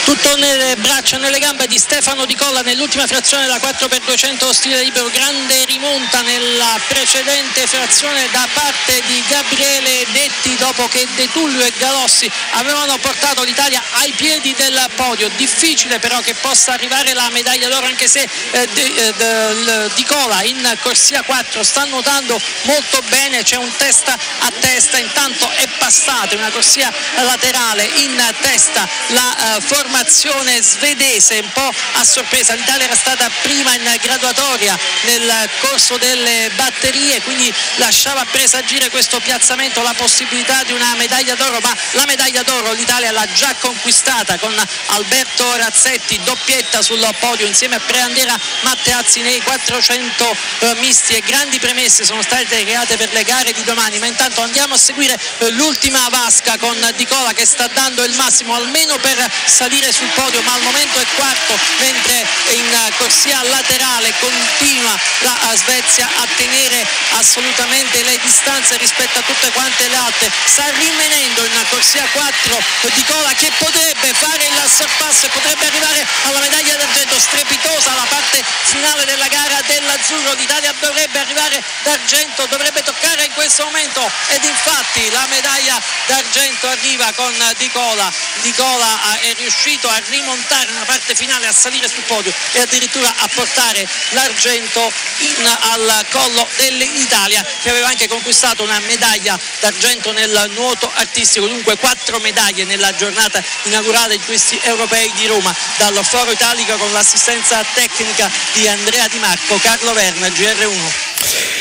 tutto nelle braccia e nelle gambe di Stefano Di Cola nell'ultima frazione della 4x200 stile libero. Grande rimonta nella precedente frazione da parte di Gabriele Detti, dopo che De Tullio e Galossi avevano portato l'Italia ai piedi del podio. Difficile però che possa arrivare la medaglia d'oro, anche se Di Cola in corsia 4 sta nuotando molto bene. C'è un testa a testa, intanto è passata una corsia laterale in testa la formazione svedese, un po' a sorpresa. L'Italia era stata prima in graduatoria nel corso delle batterie, quindi lasciava presagire questo piazzamento la possibilità di una medaglia d'oro, ma la medaglia d'oro l'Italia l'ha già conquistata con Alberto Razzetti, doppietta sul podio insieme a Preandera Matteazzi nei 400 misti, e grandi premesse sono state create per le gare di domani. Ma intanto andiamo a seguire l'ultima vasca con Di Cola che sta dando il massimo almeno per salire sul podio, ma al momento è quarto, mentre in corsia laterale continua la Svezia a tenere assolutamente le distanze rispetto a tutte quante le altre. Sta rimanendo in corsia 4 Di Cola, che potrebbe fare il sorpasso e potrebbe arrivare alla medaglia d'argento. Strepitosa la parte finale della gara dell'azzurro, l'Italia dovrebbe arrivare d'argento, dovrebbe toccare in questo momento, ed infatti la medaglia d'argento arriva con Di Cola. Di Cola è riuscito a rimontare nella parte finale, a salire sul podio e addirittura a portare l'argento al collo dell'Italia, che aveva anche conquistato una medaglia d'argento nel nuoto artistico. Dunque 4 medaglie nella giornata inaugurale di questi europei di Roma. Dal Foro Italico, con l'assistenza tecnica di Andrea Di Marco, Carlo Verna, GR1.